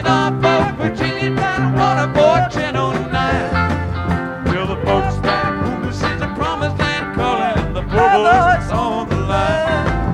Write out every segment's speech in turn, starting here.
in our boat, Virginia down waterboard 1009. Till the boat's back home, this is a promised land calling, the poor boys on the line.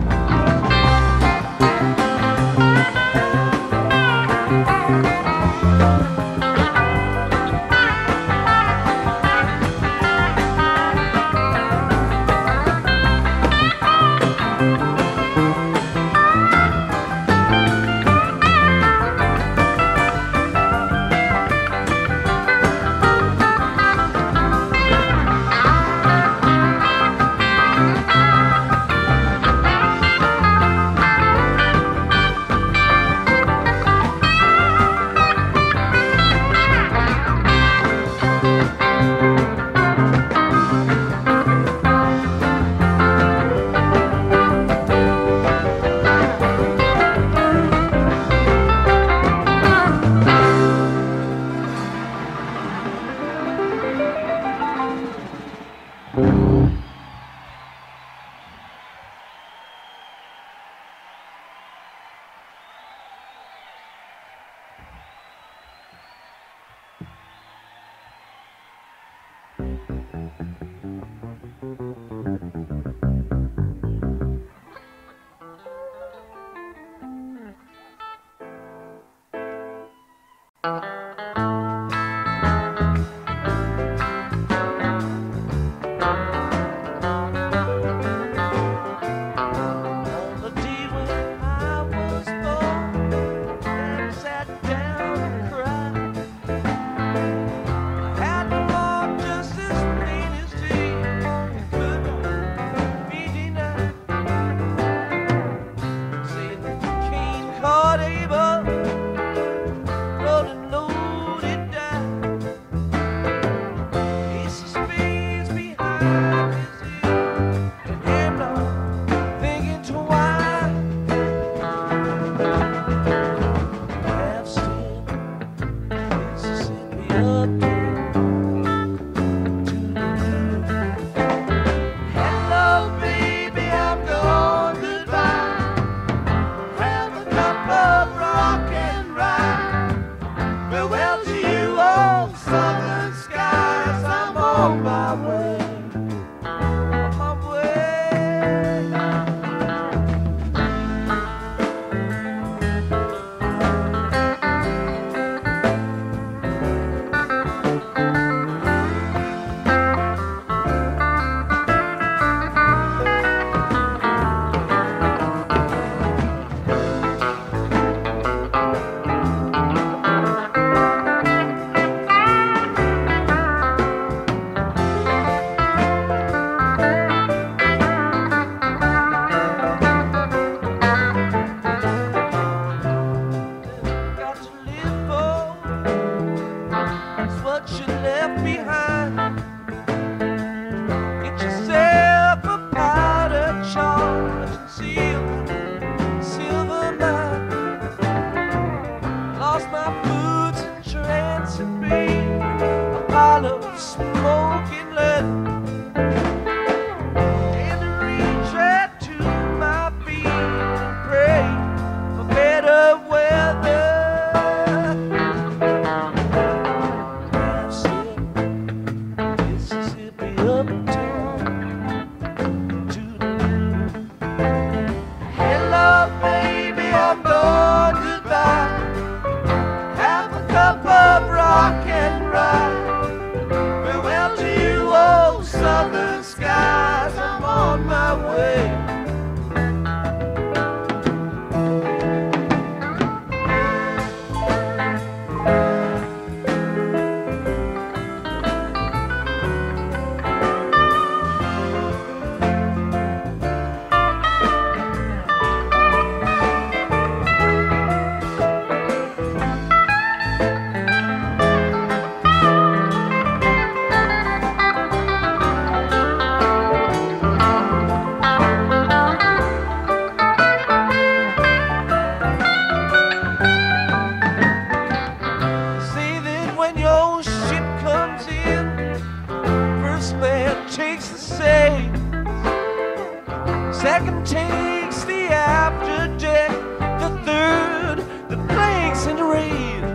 Second takes the after deck. The third, the planks and the rails.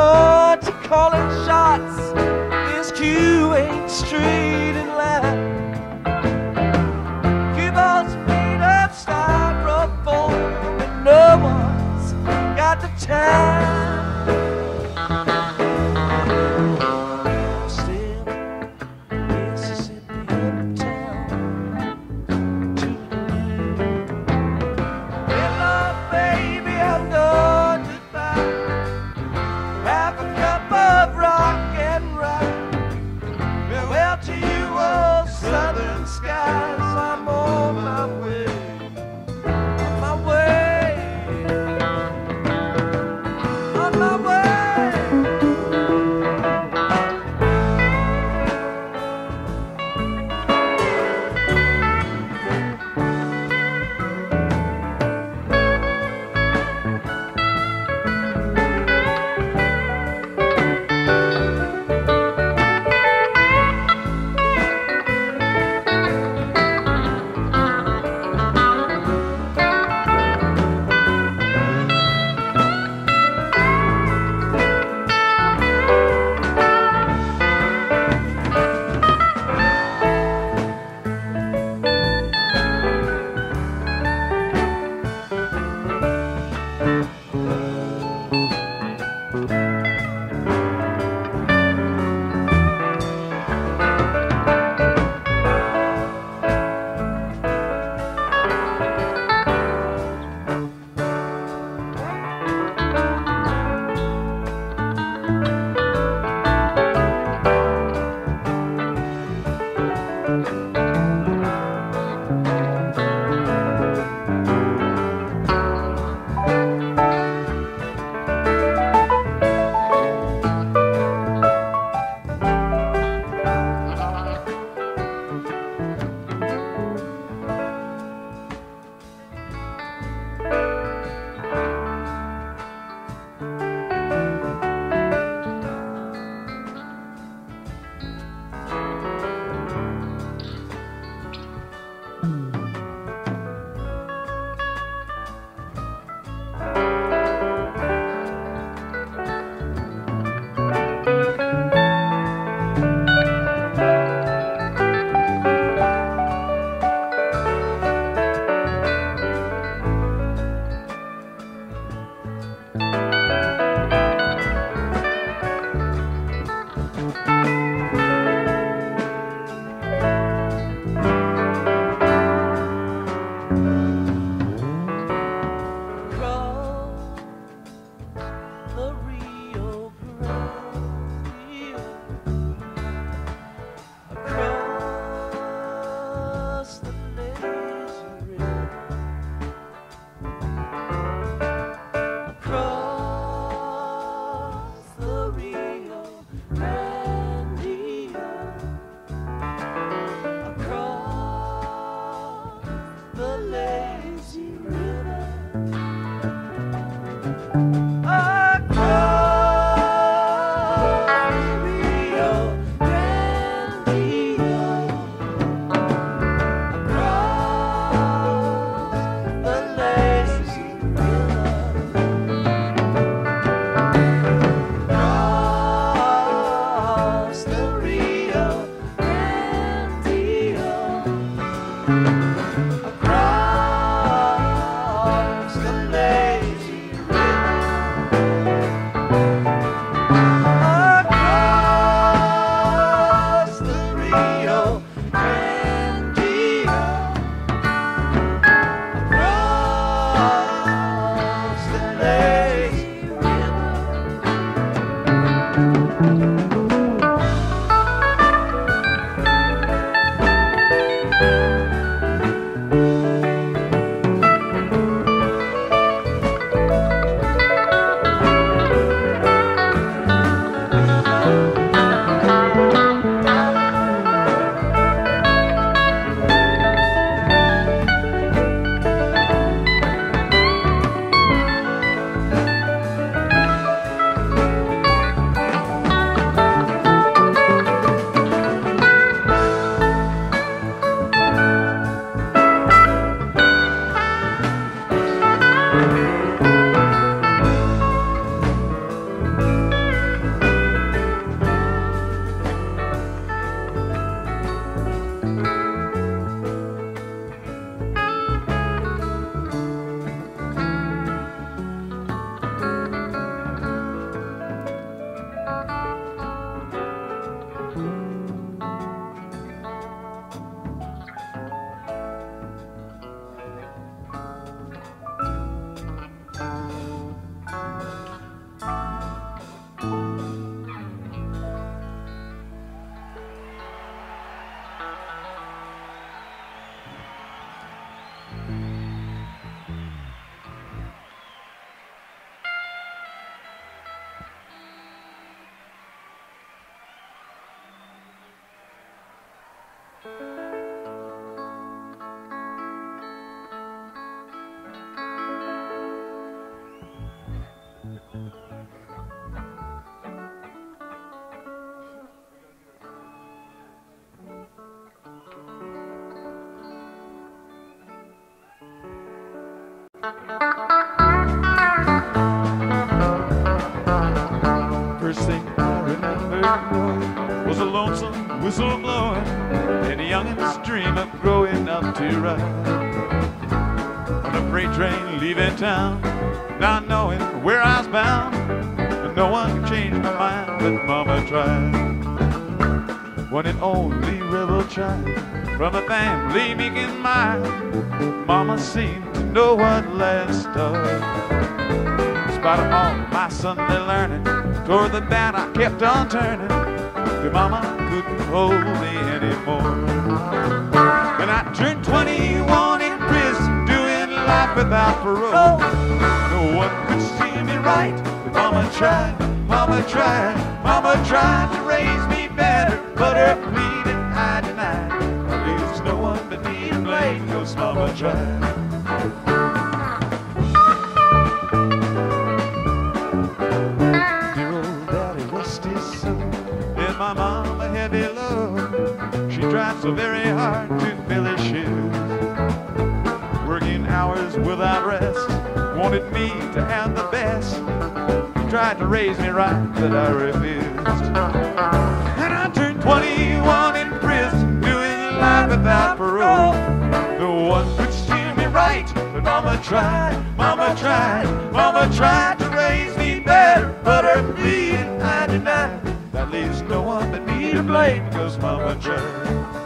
going to calling shots. This queue ain't straight in line. Cuba's made of styrofoam and no one's got the time. Still, Mississippi uptown. Hello, baby, I'm going to buy half a cup of rock and roll. Well, to you, First thing I remember was a lonesome whistle blowing and a youngin's dream of growing up to ride on a freight train leaving town, not knowing where I was bound, and no one could change my mind, but Mama tried. One and only rebel child from a family meek and mild, Mama seemed to know what last started. In spite of all my Sunday learning, toward the bad I kept on turning, till Mama couldn't hold me anymore. When I turned 21 in prison, doing life without parole, no one could see me right, but Mama tried, Mama tried, Mama tried to raise me better, but her pleading I denied. At least no one but me to blame, 'cause Mama tried. My mama heavy load, she tried so very hard to fill his shoes, working hours without rest, wanted me to have the best. He tried to raise me right, but I refused. And I turned 21 in prison, doing life without parole. No one could steer me right, but Mama tried, Mama tried, Mama tried to raise me better, but her pleading I denied. That leaves no one but me to blame, 'cause Mama tried.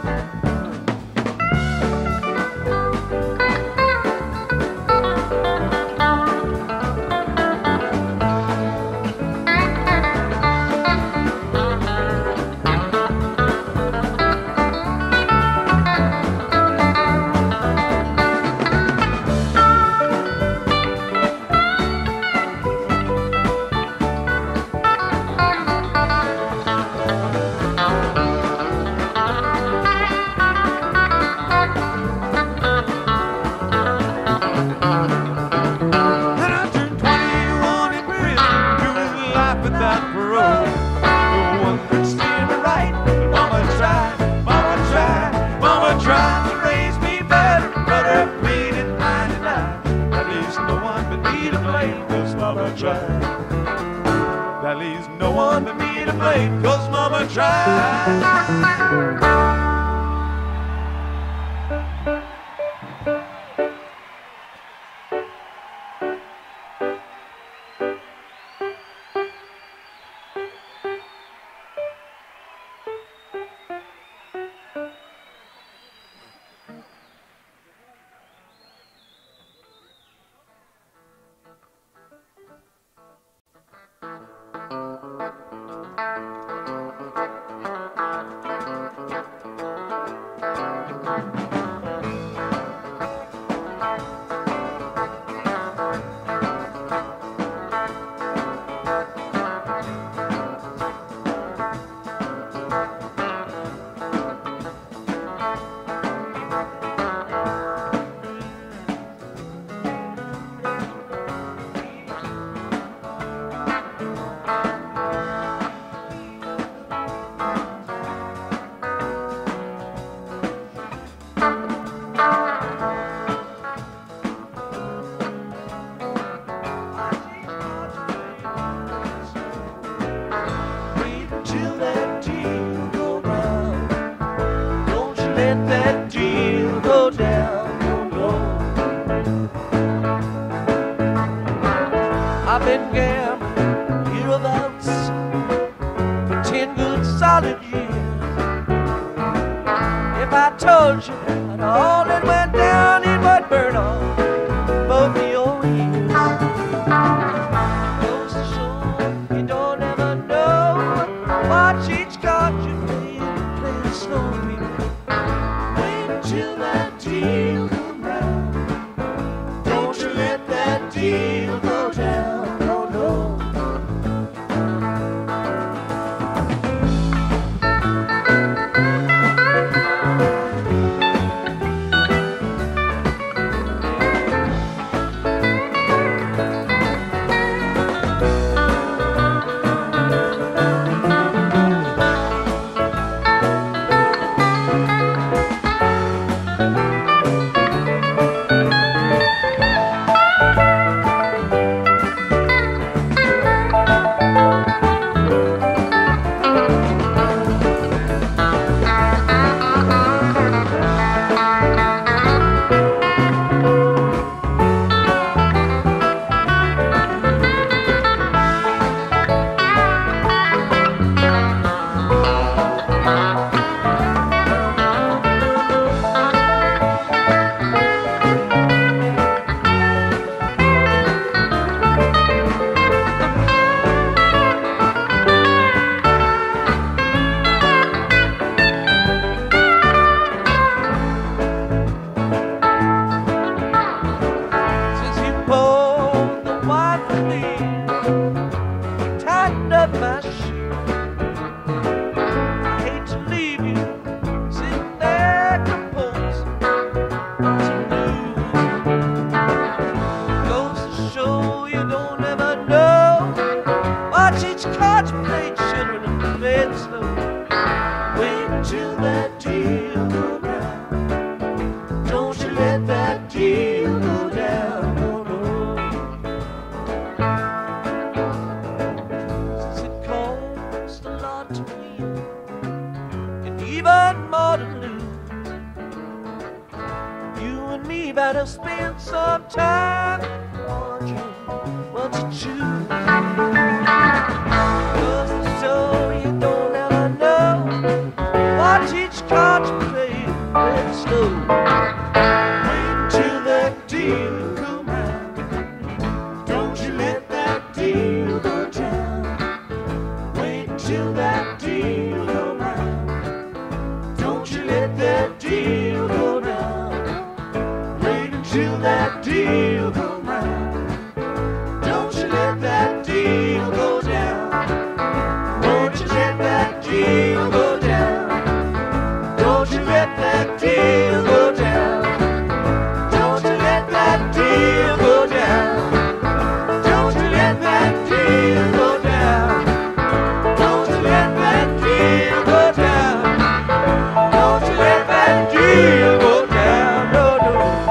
That leaves no one but me to blame, 'cause Mama tried. Let that deal go down, no, no. I've been gambling hereabouts for 10 good solid years. If I told you that all that went down, it would burn off both of your ears. Goes to show you don't ever know. Watch each card you play and play it slowly. Till that deal come round, don't you let that deal go down, no, no. better spend some time wondering what to choose. 'Cause so you don't ever know what each card you play is slow. Wait till that deal come round. Don't you let that deal go down. Wait till that deal come round. Don't you let that deal go down. Wait until that deal come round. Don't you let that deal go down. Won't you let that deal go down. Don't you let that deal go down. Don't you let that deal go down. Don't you let that deal go down. Don't you let that deal go down. Don't you let that deal go down. No, no.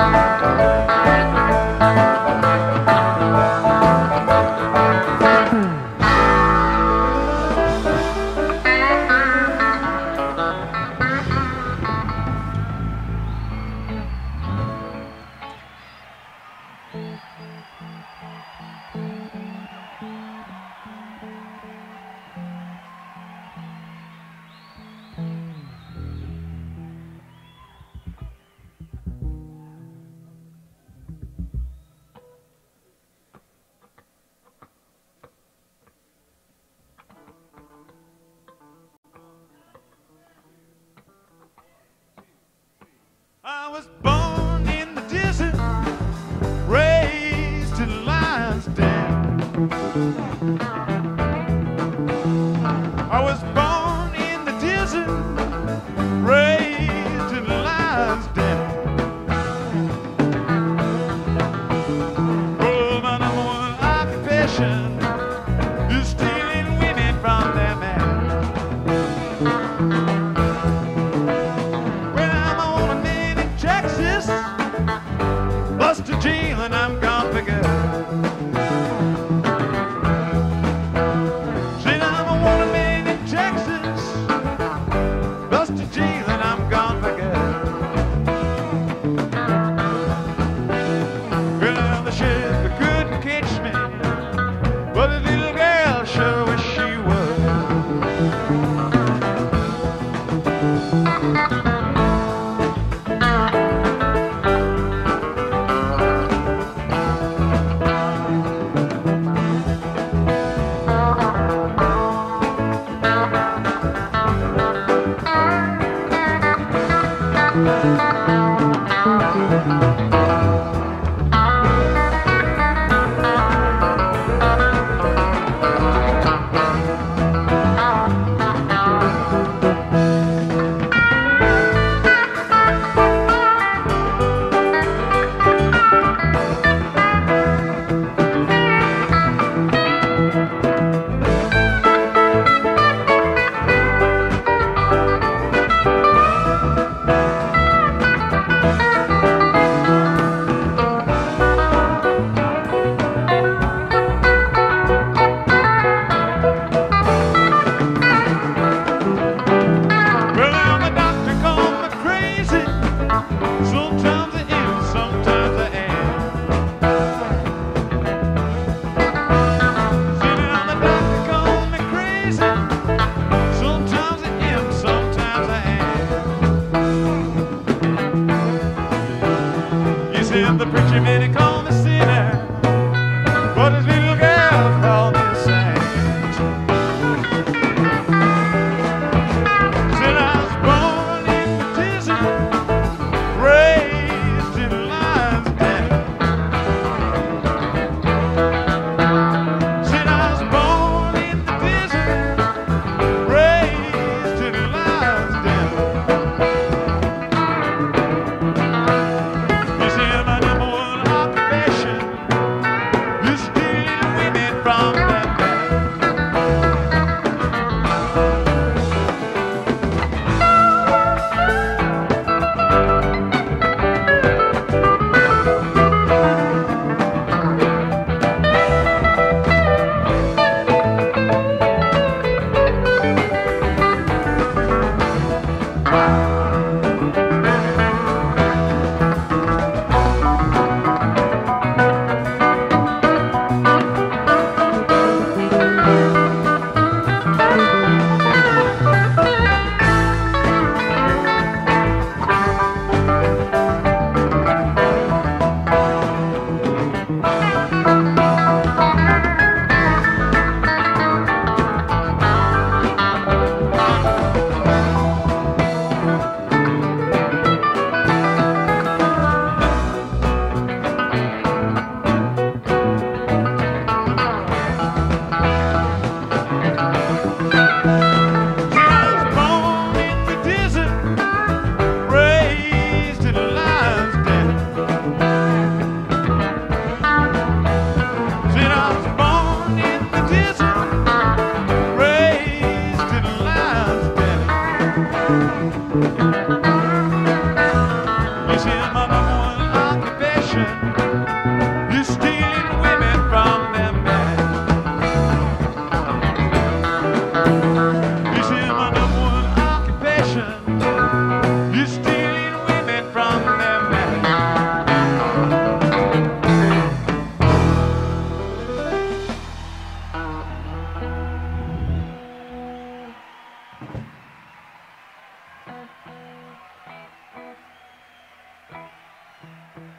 I was born in the desert, raised in the lion's den. I was born in the desert, raised in the lion's den. Oh, my number one occupation is stealing women from their men. Texas, bust a jail and I'm gone for good. Said I'm a woman man in Texas, bust a jail and I'm gone for good. Well, the sheriff couldn't catch me, but the little girl sure wish she would.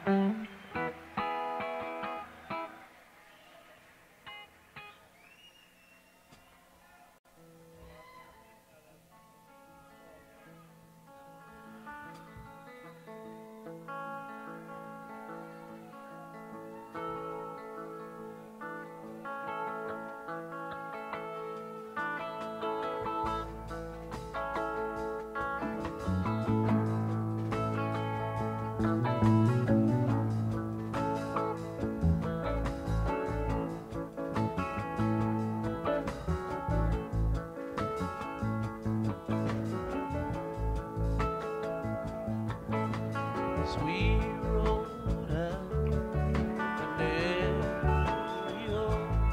Sweet road out to Nashville.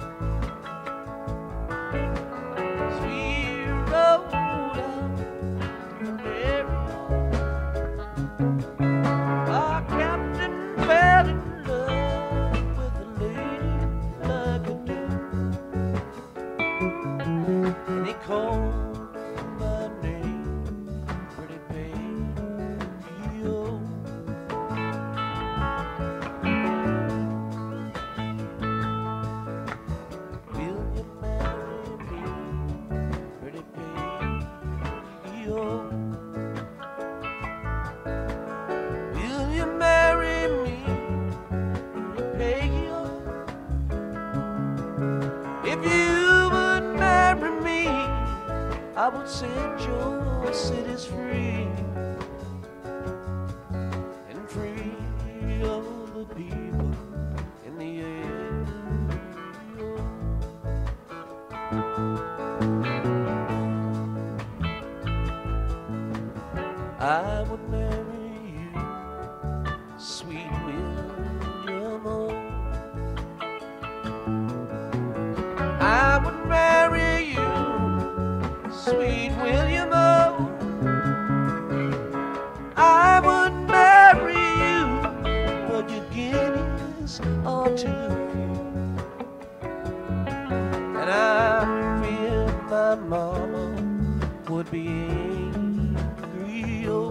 Sweet road out to Nashville. Our captain fell in love with a lady like a dude, and he called my name pretty pale. I would set your cities free and free all the people in the area. I would marry you, sweet William O. I would marry you, sweet William O. I would marry you, but your guineas are too few, and I fear my mama would be angry. Oh.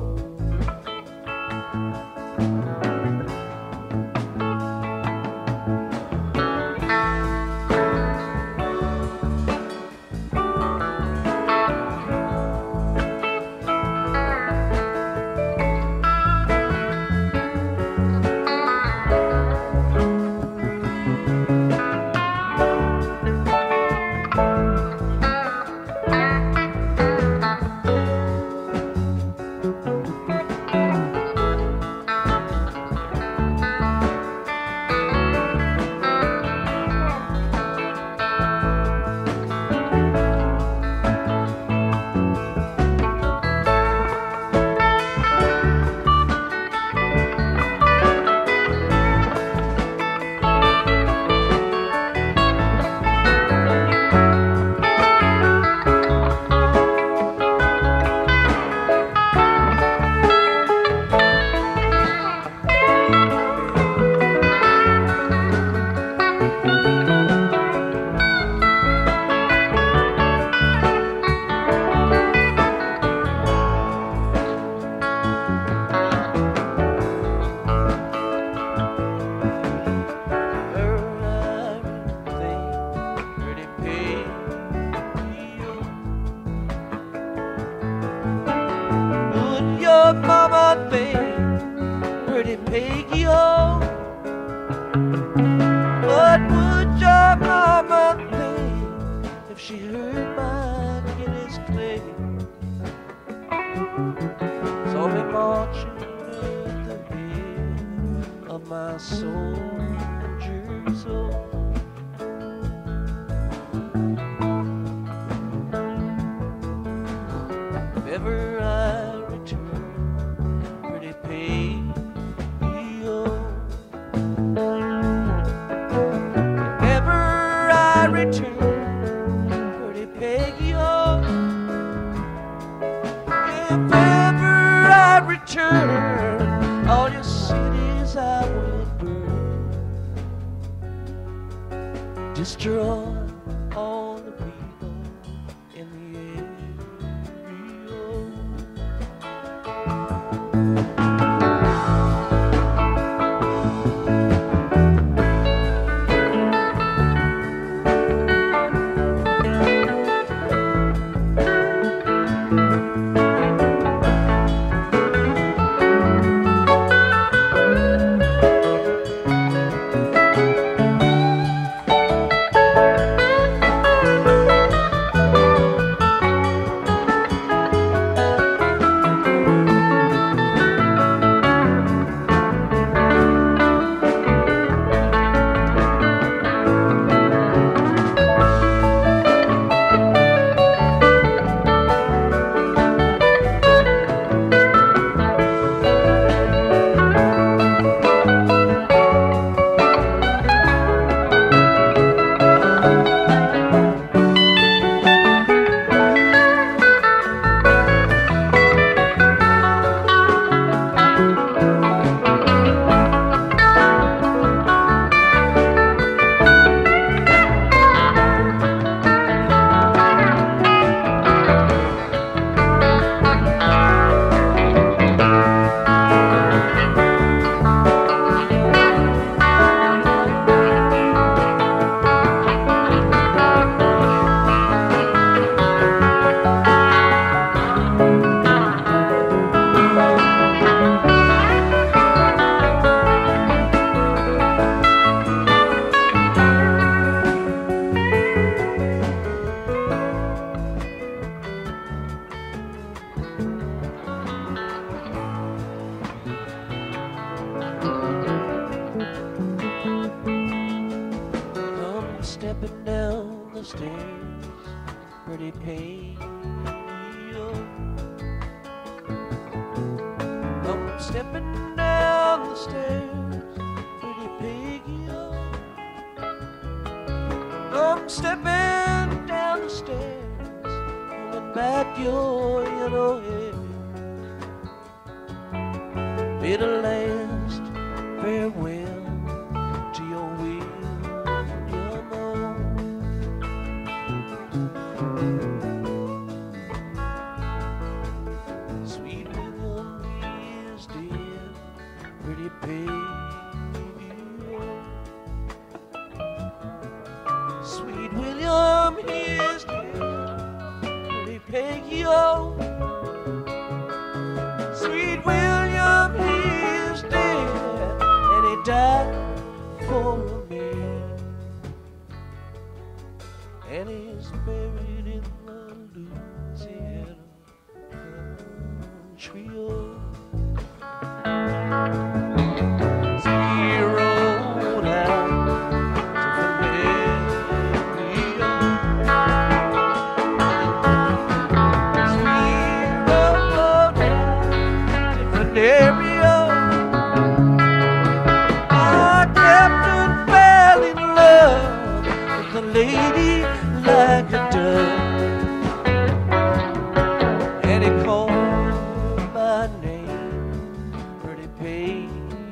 Mama think, pretty piggy, oh. What would your mama think if she heard my Guinness play? Saw me marching at the head of my soldiers, oh. If ever I return, pretty piggy, oh. If ever I return, pretty piggy, oh. If ever I return, all your cities I will burn. Destroy all the people in the area. pretty pale. I'm stepping down the stairs, pretty piggy. I'm stepping down the stairs, holding back your yellow hair. Bid a last farewell to your William O. Sweet William is dead, pretty baby. Sweet William is dead, pretty Peggy. Sweet William, he is dead, and he died for me. And he's buried in the Louisiana country. So he rode out to Philadelphia. So he rode out to Philadelphia. Our captain fell in love with a lady like a dove, and he called my name, pretty Peggy.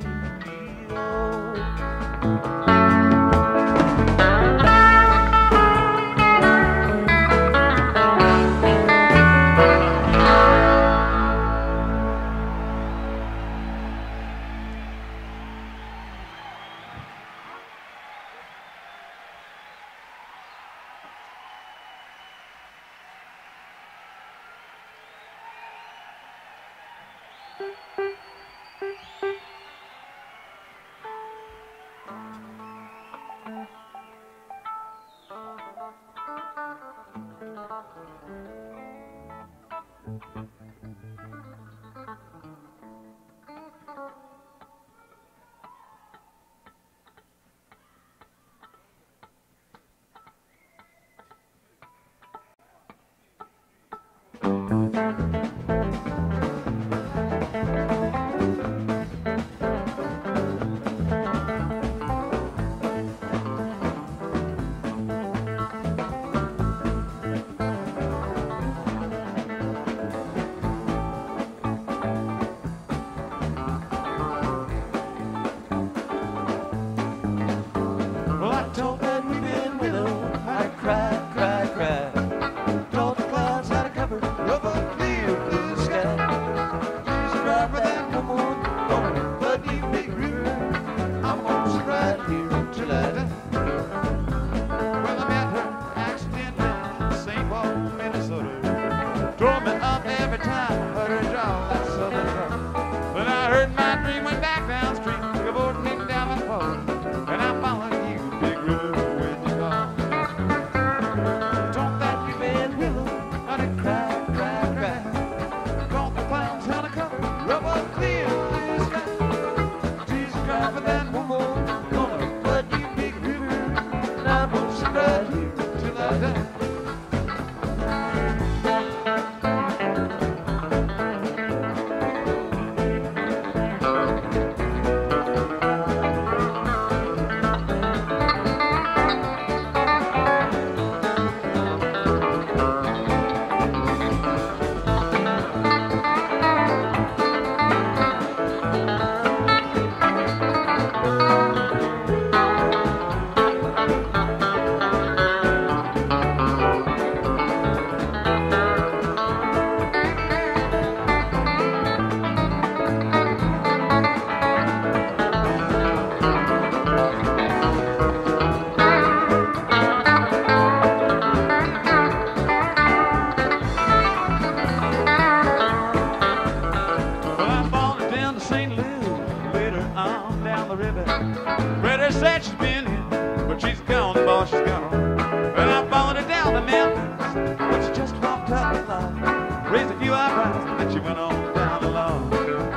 Raised a few eyebrows, then she went on down the lawn.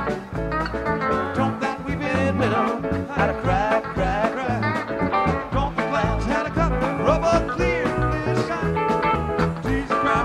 Don't that we've been on how to cry, cry, cry. Don't the clouds had a cover, rubber clear blue sky. Jesus Christ.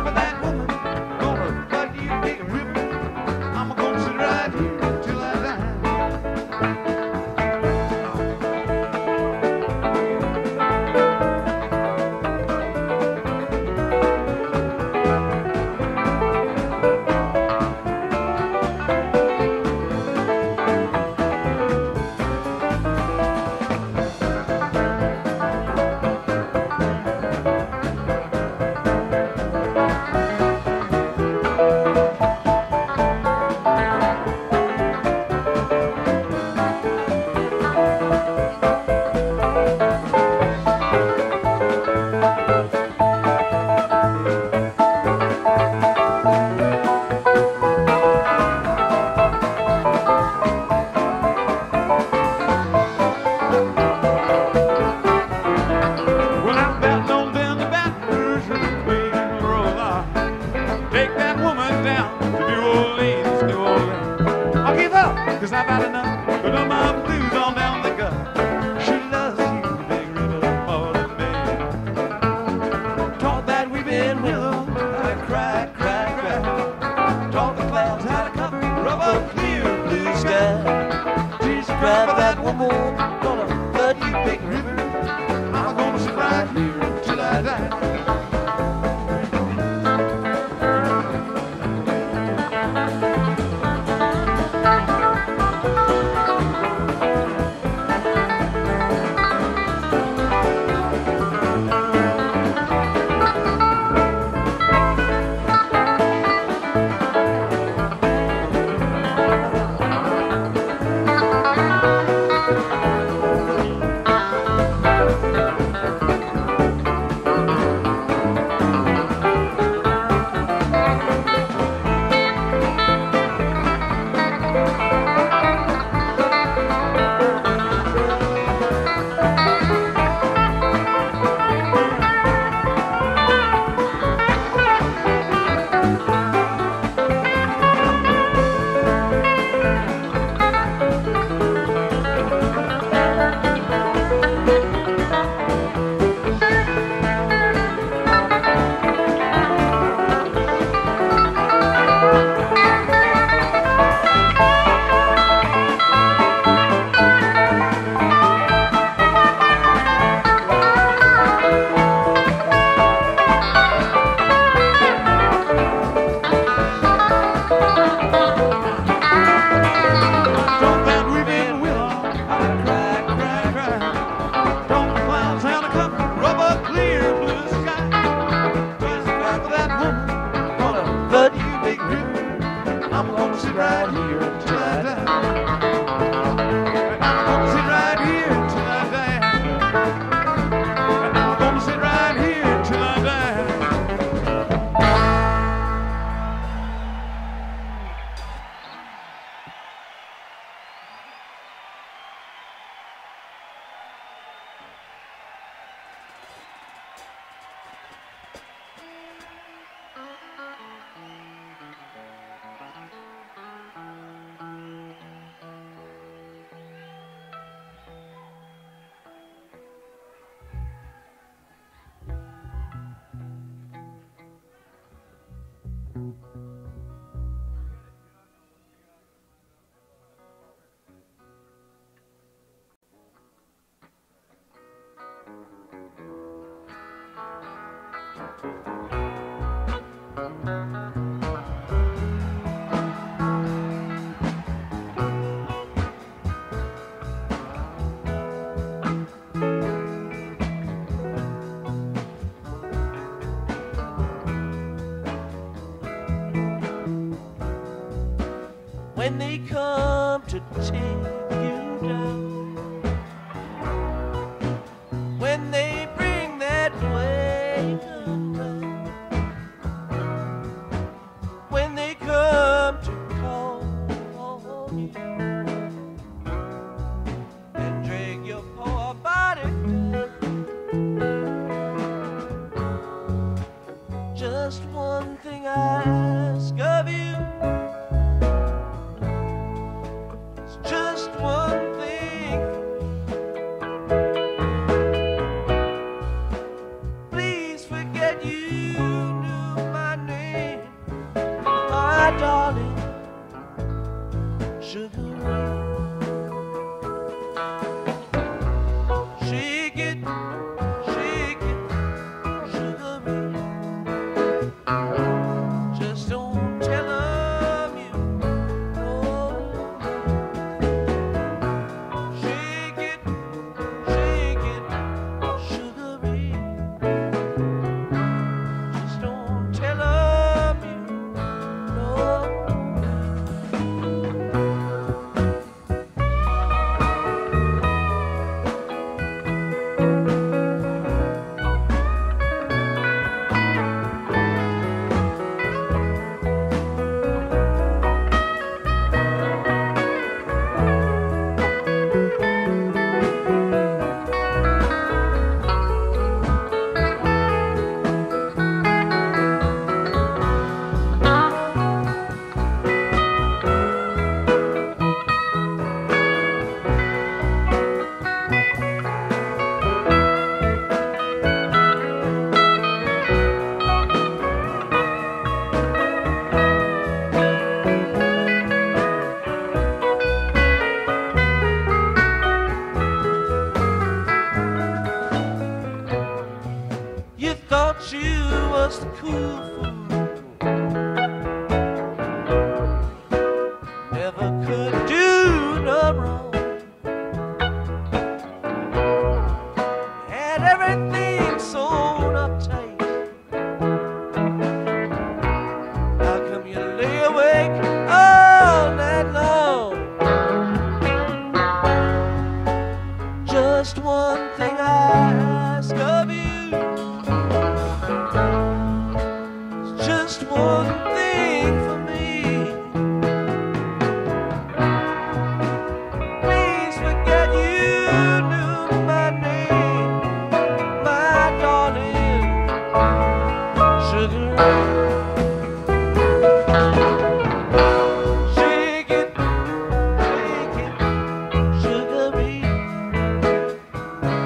'cause I've had enough of my blues all down the gut. She loves you, Big River, more than me. Talk that weeping willow, how to cry, cry, cry. Talk the clouds, how to cover, rub up clear blue sky. She's cry for that woman, gonna flood you, Big River. I'm gonna sit right here till I die. When they come to take you down, when they bring that wagon round, when they come to call on you and drag your poor body down, just one thing I ask of you. Just just a cool fool. Never could do no wrong. Had everything sewn up tight. How come you lay awake all night long? Just one thing I ask of you. Just one thing for me. Please forget you knew my name, my darling sugar. Shake it, sugar me.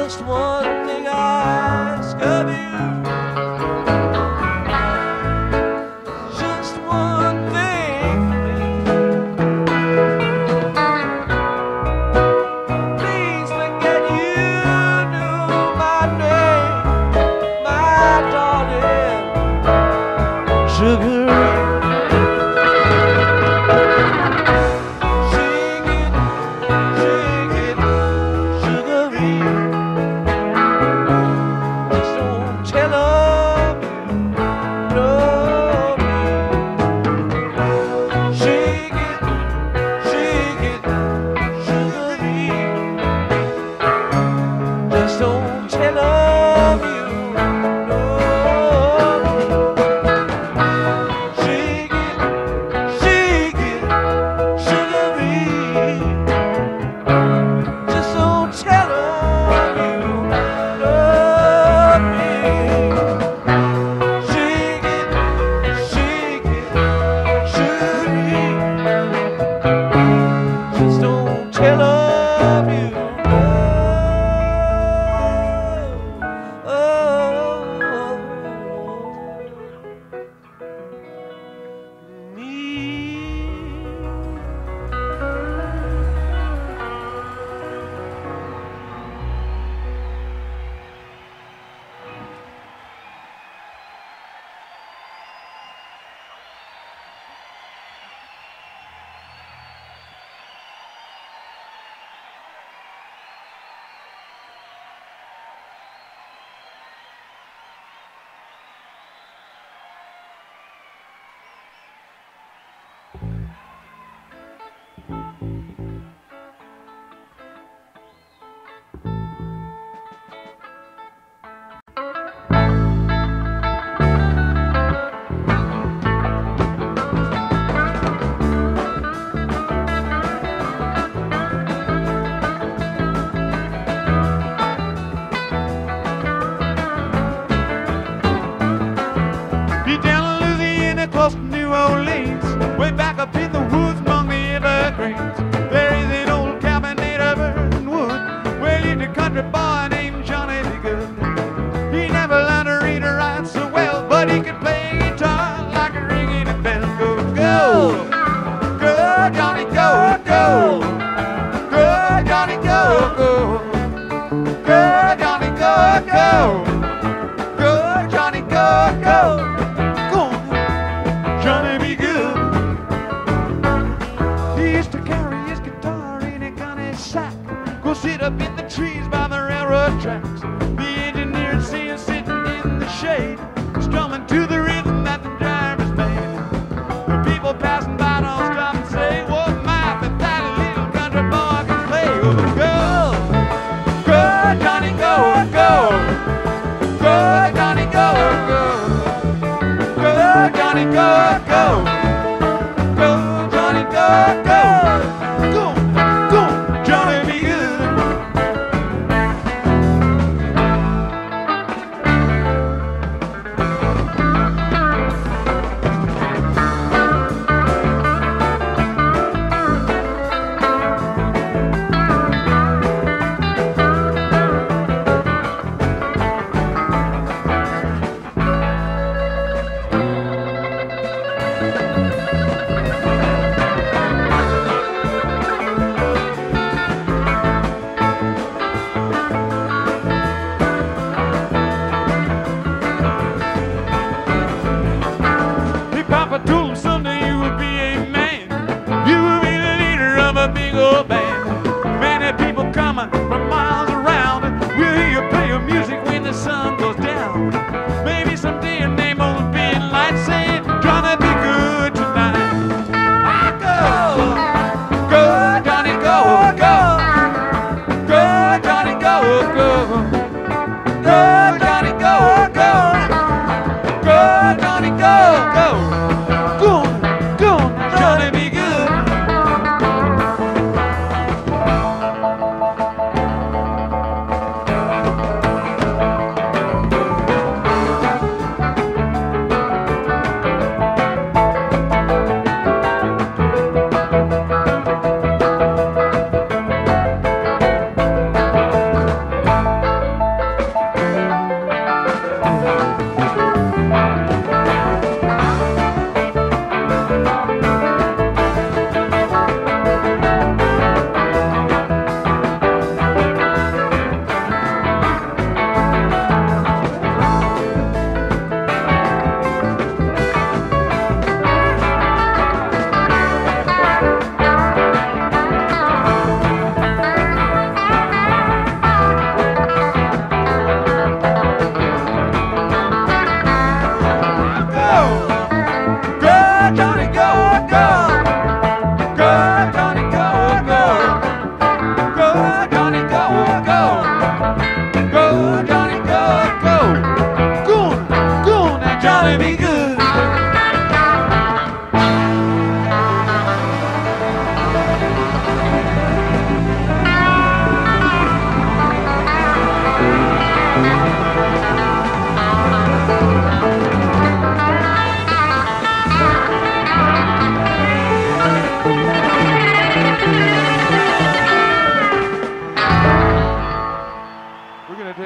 Just one thing I ask of you. Just one thing for me. Please forget you knew my name, my darling. Sugar.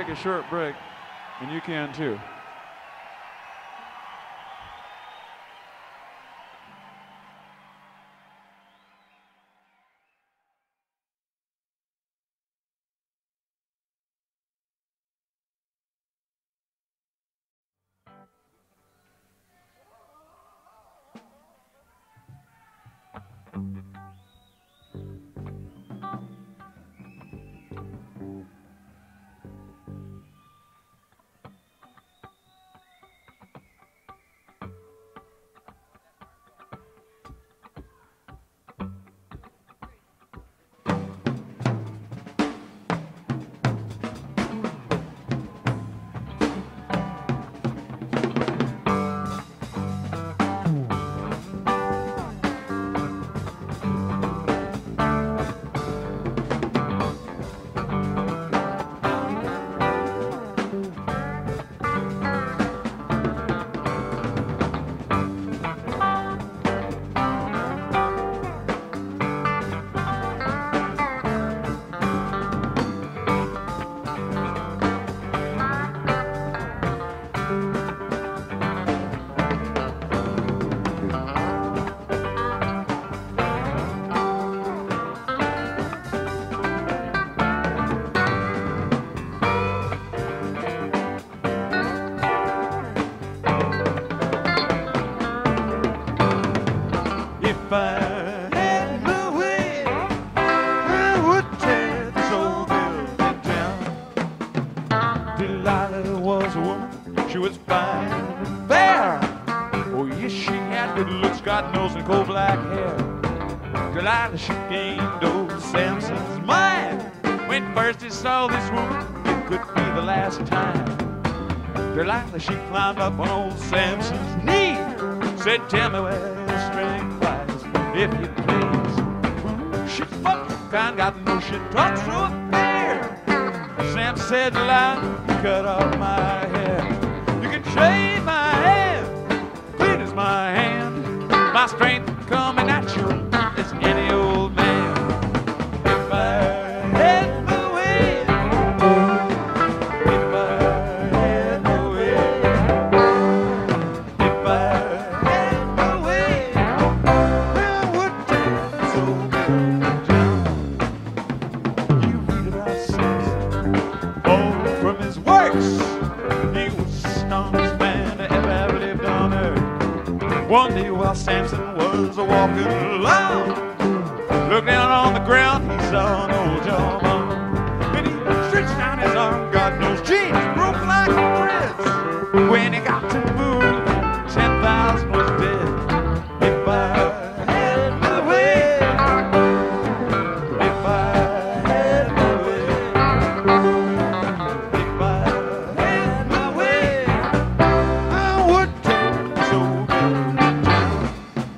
take a short break, and you can too. If I had my way, I would tear this old building down. Delilah was a woman, she was fine and fair. Oh yes, she had good looks, God knows, and coal black hair. Delilah, she gained old Samson's mind. When first he saw this woman, it could be the last time. Delilah, she climbed up on old Samson's knee, said, tell me where the strength lies, if you please. She fucked the kind, got no shit talk through a bear. Sam said, Delilah, you cut off my hair. You can shave my hand, clean as my hand. My strength coming at you as any old man. If I had my way, if I had my way, if I had my way, I would take this old building down. You read about Samson, oh, from his works, he was the strongest man that ever lived on earth. One day while Samson was walking along, looked down on the ground, he saw an old jawbone. And he stretched out his arm, God knows, jeans broke like threads. When he got to move, 10,000 was dead. If I had my way, if I had my way, if I had my way, I would take this old building down.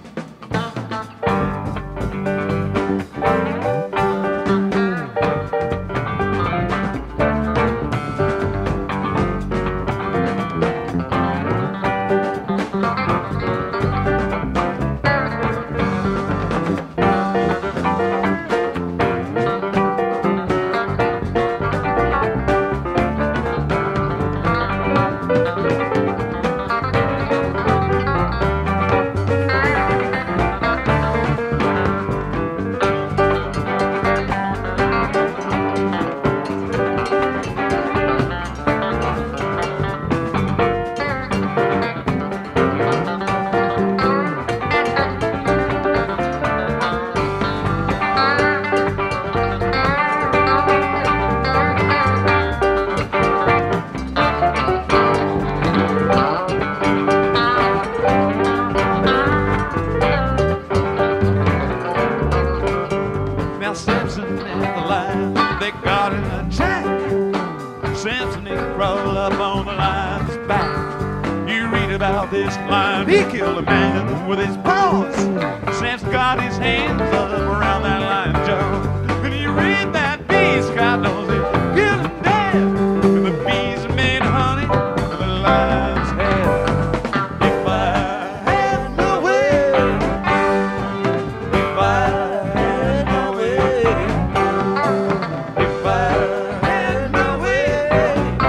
Now Samson and the lion, they got an attack. Samson, he crawled up on the lion's back. You read about this lion, he killed a man with his paws. Samson got his hands up around that lion's jaw. And you read that beast, God knows it, killed him dead. And the bees made honey with the lion's head. If I had my way, if I had my way, if I had my way,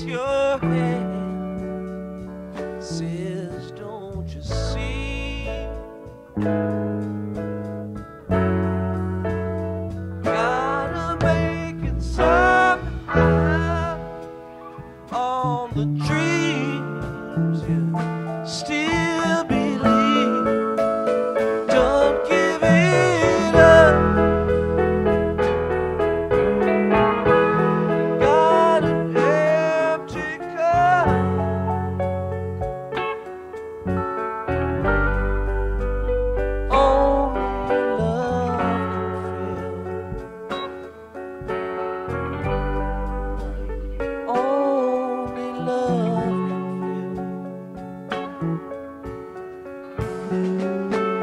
your hand, says, don't you see? Gotta make it somehow on the dreams you still believe. Don't give it up. Got an empty cup. Only love can fill. Only love can fill.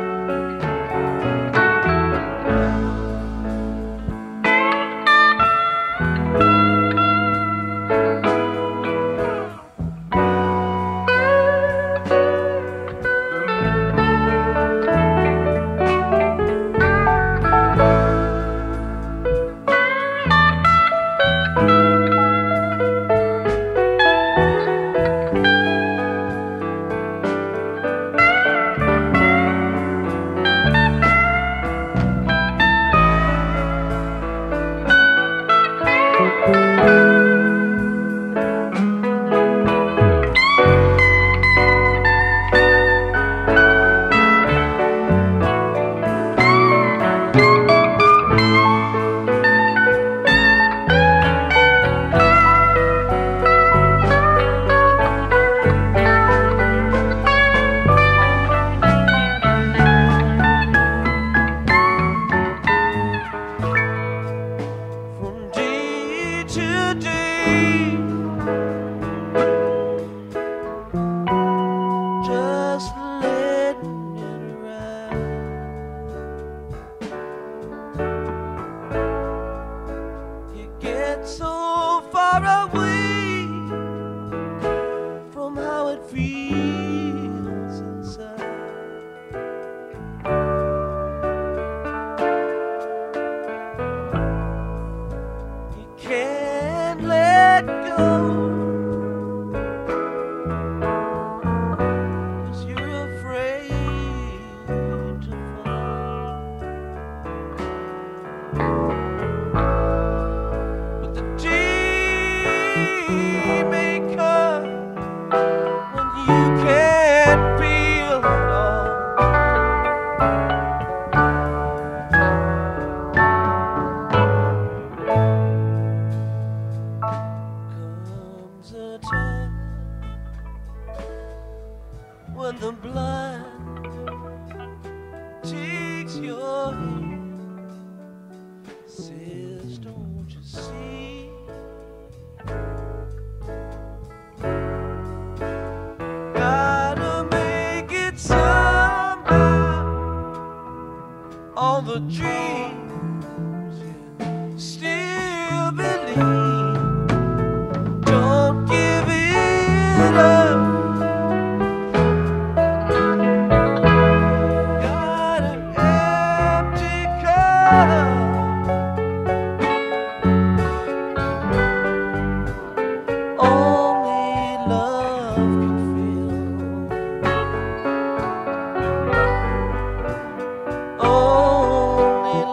Just letting it ride. You get so far away from how it feels inside. You can't let go. When the blind takes your hand, says, don't you see? Gotta make it somehow on the dreams you still believe. Don't give it up. Only love can fill. Only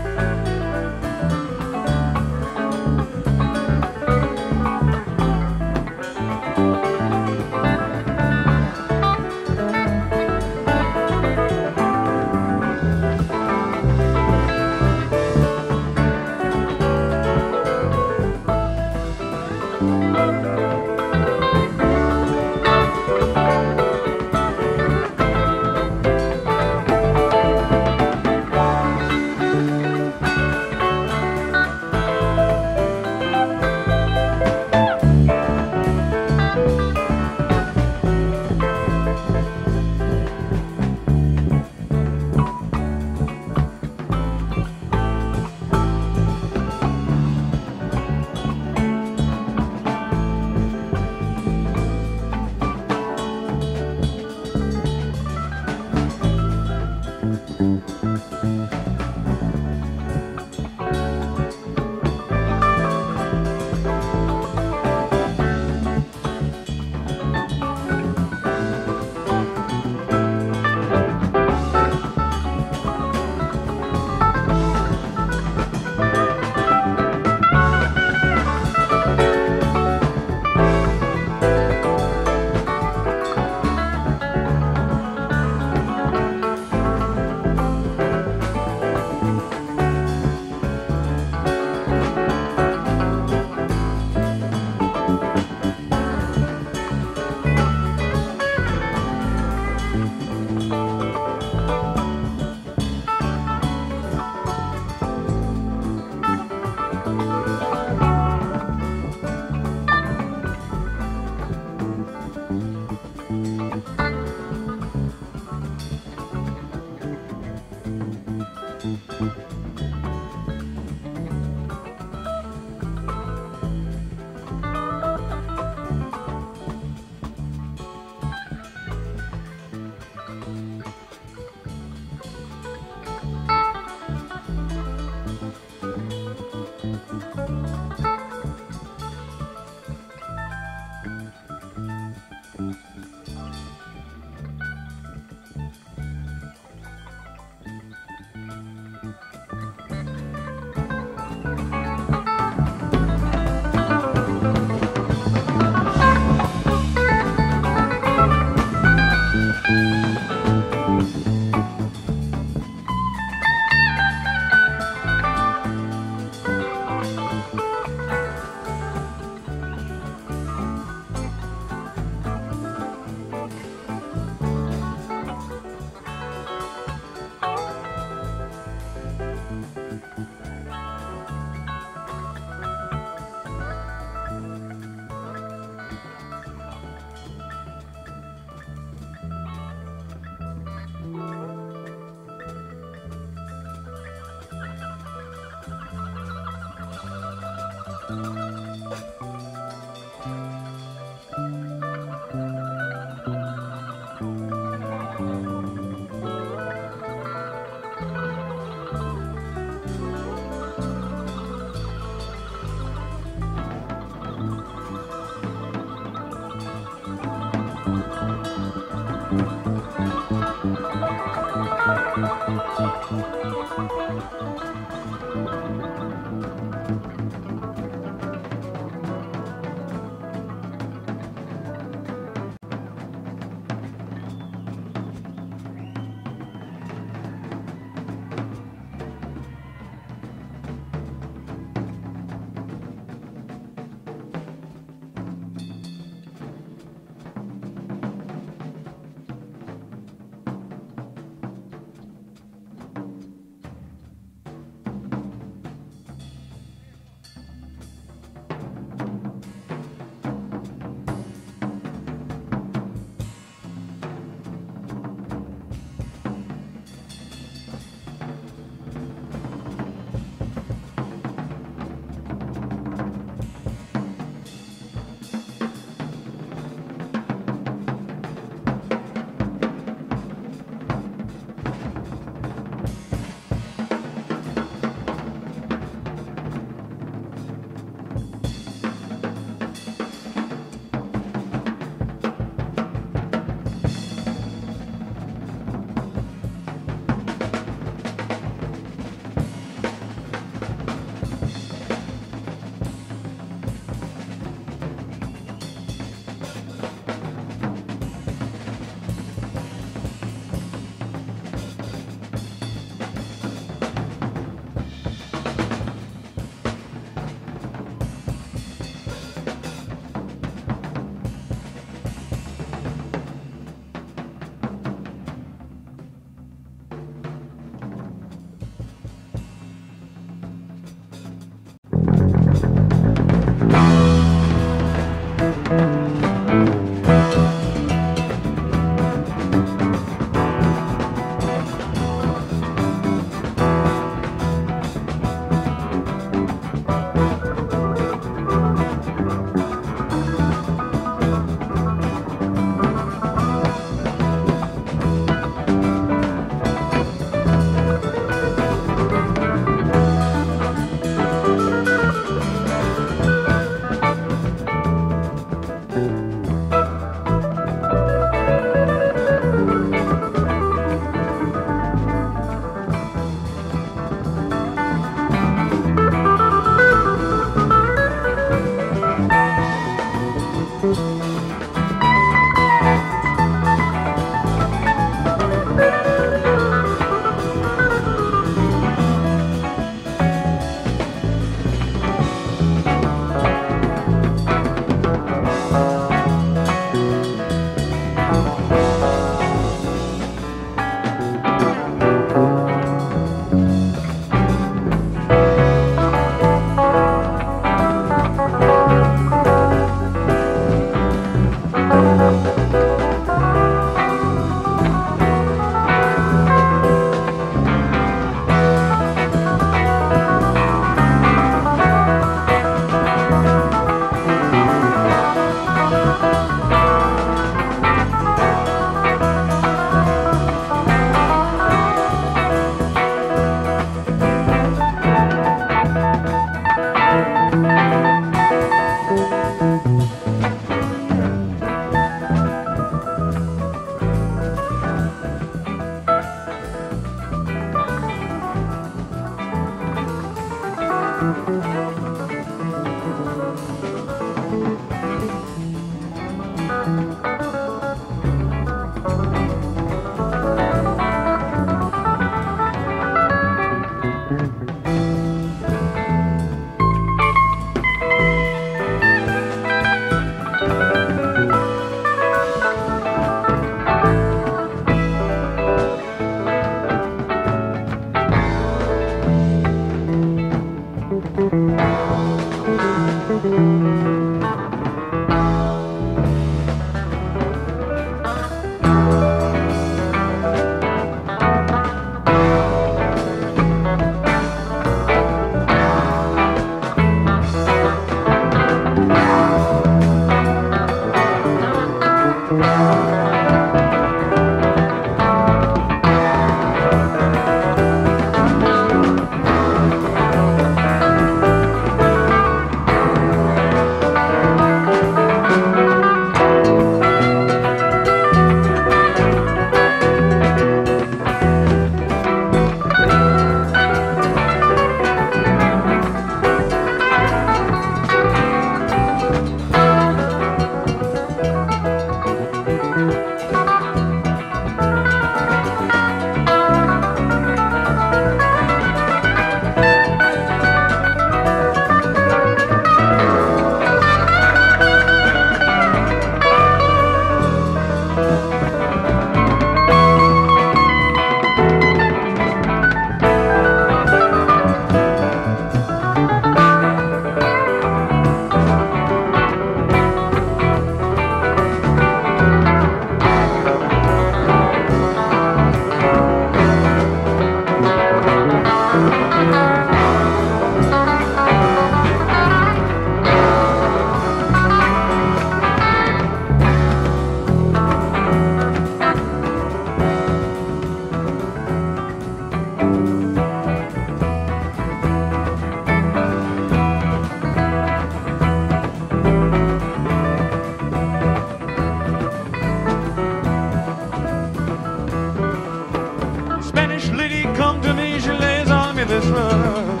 this road.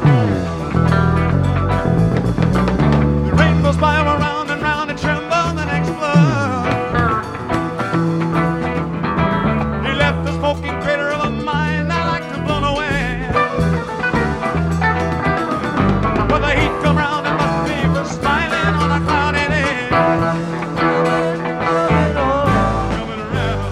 The rainbows spiral round and round and tremble and explode. He left the smoking crater of a mind I like to blow away. When the heat come round, it must be for smiling on a cloudy day. Coming around.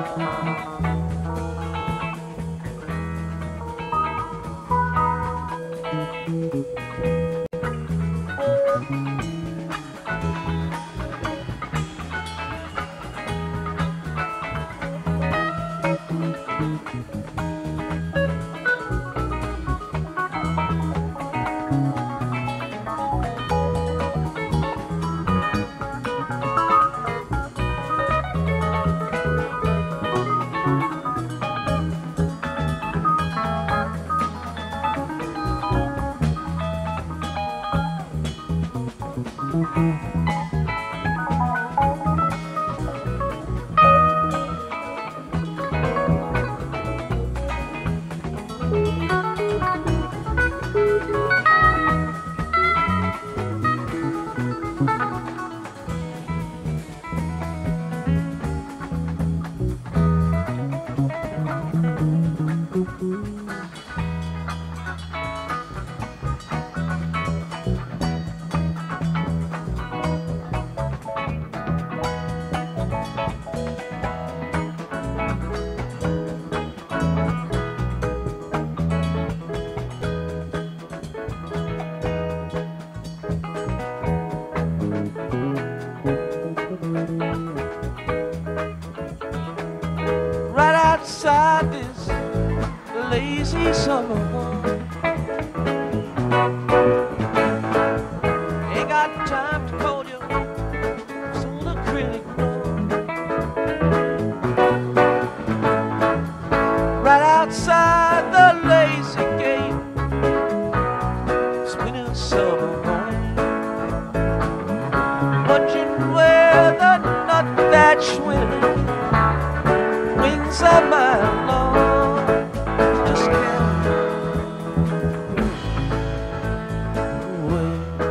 Right outside this lazy summer home. Ain't got time to call you solar critic, no. Right outside the lazy gate, it's winter summer morning, watching where the nut that's swimming wings a mile long, just can't away.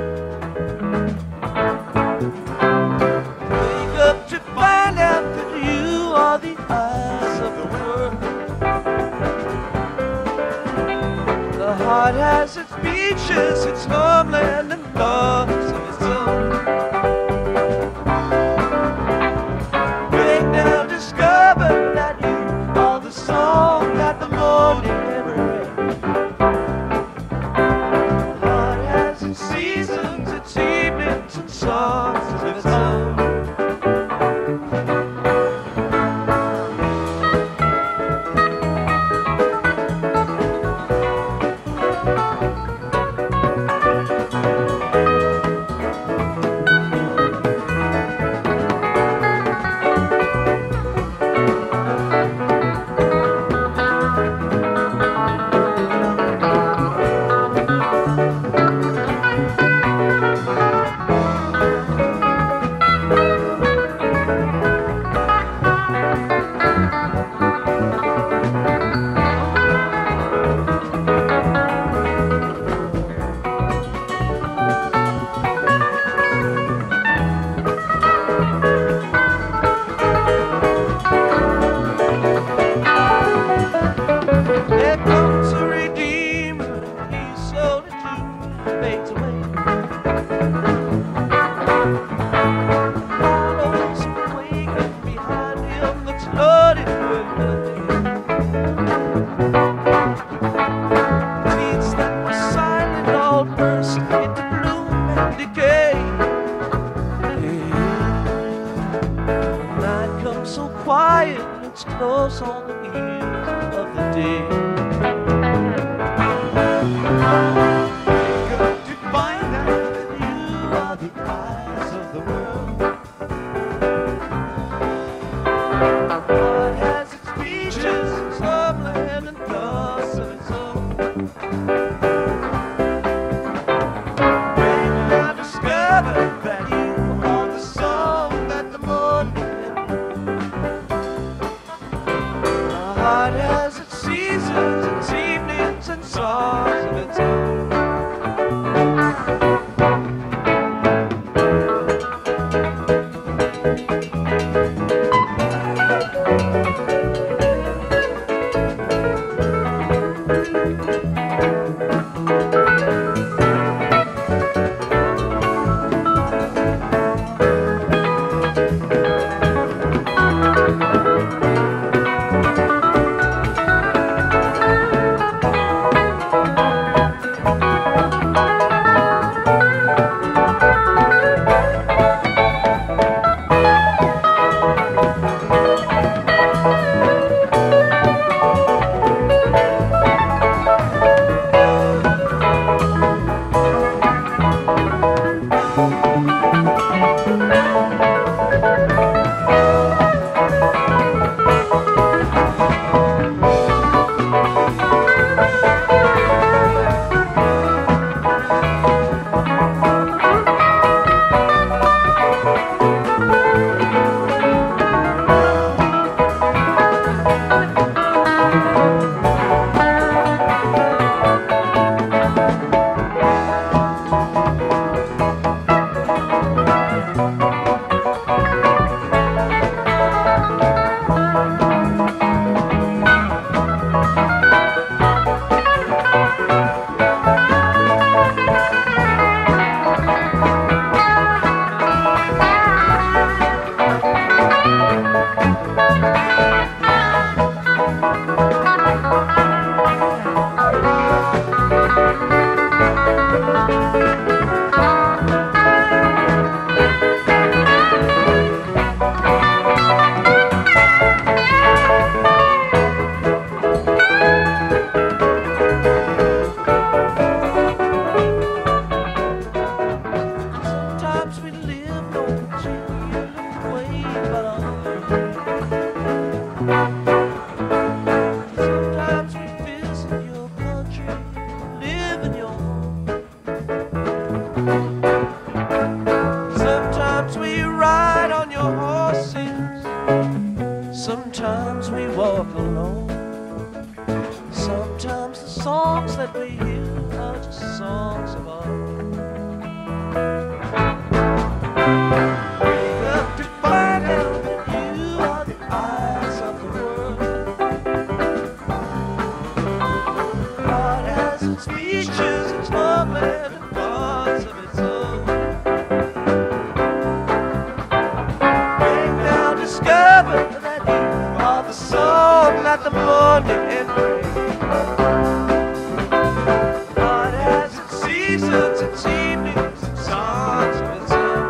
Wake up to find out that you are the eyes of the world. The heart has its beaches, its homeland, and loves of its own. Wake now, discover that you are the song that the morning rain. The heart has its seasons, its evenings, and songs of its own. There comes a redeemer, and he's so that you fades away. Follows waking behind him that's loaded with nothing. Seeds that were silent all burst into bloom and decay. The night comes so quiet, and it's close on the heels of the day. Got to find out that you are the eyes of the world. Heart has its beaches, its homeland, and loves of its own. When I discover that you are the song that the morning my heart has its seasons, its evenings, and songs of its own. we walk alone. Sometimes the songs that we hear are just songs of our own. Wake up to find out that you are the eyes of the world. God has its features, its moment, and parts of its own. Wake now, discover that you are the song that the morning and rain. God has its seasons, its evenings, its songs of its own.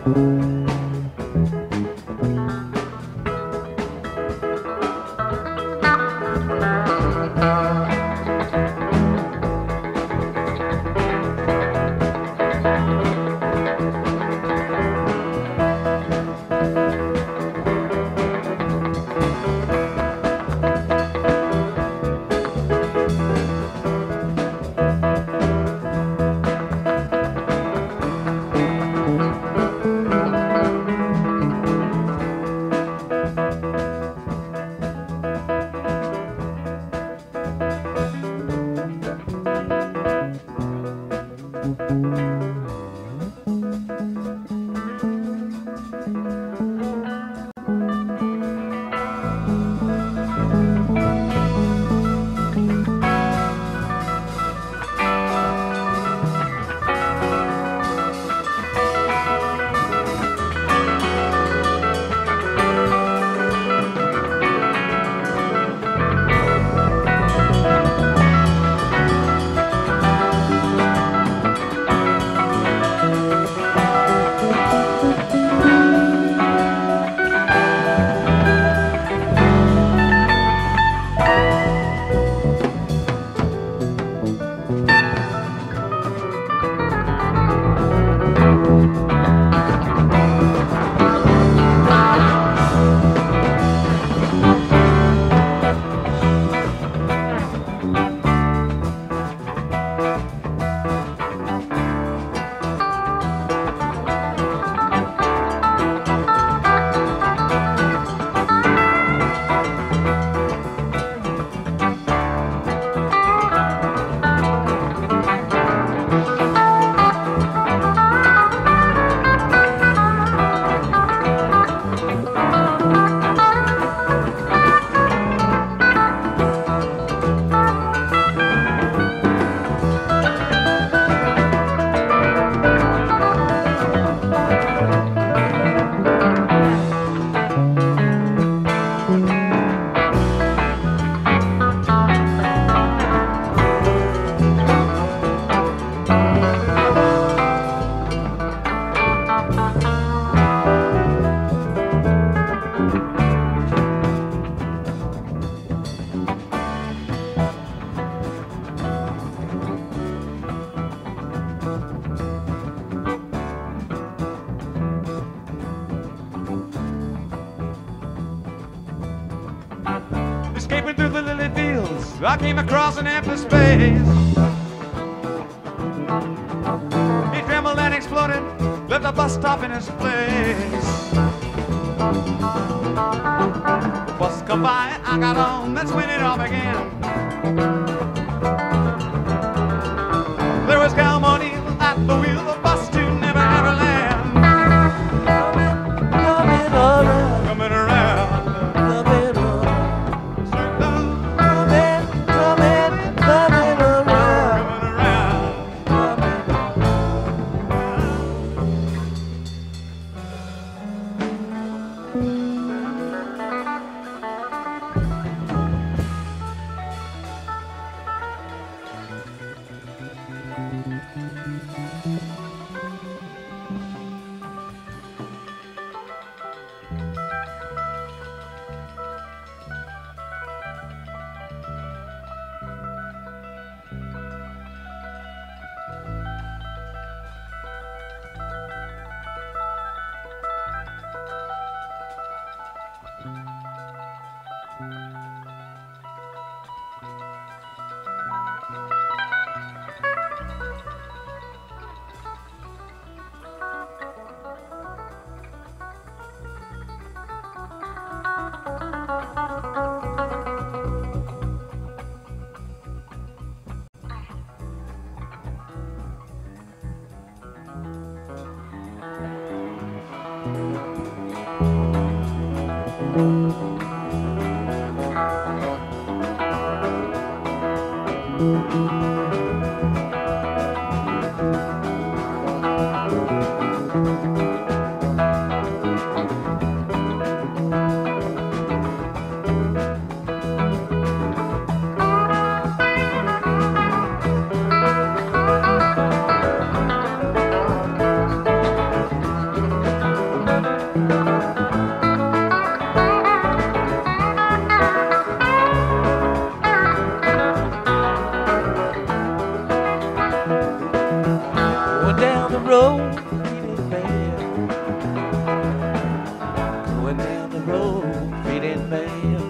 Escaping through the lily fields, I came across an empty space. It trembled and exploded, left the bus stop in its place. The bus come by, I got on, that's when it all began. There was Cal O'Neill at the wheel, the bus to Never Never Land. Coming around, Coming around. coming road, feeling bad. Going down the road, feeling bad.